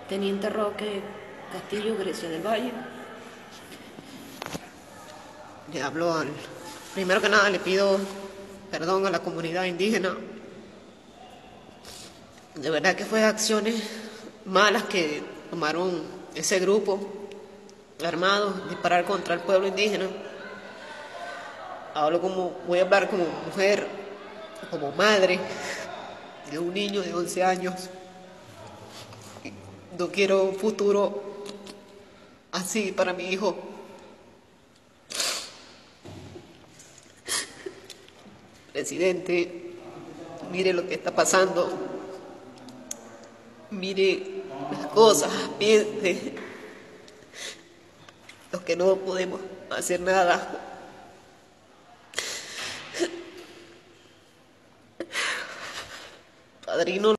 Teniente Roque Castillo, Grecia del Valle. Le hablo al... Primero que nada le pido perdón a la comunidad indígena. De verdad que fue acciones malas que tomaron ese grupo armado, disparar contra el pueblo indígena. Voy a hablar como mujer, como madre de un niño de 11 años. No quiero un futuro así para mi hijo. Presidente, mire lo que está pasando. Mire las cosas, piense. Los que no podemos hacer nada. Padrino.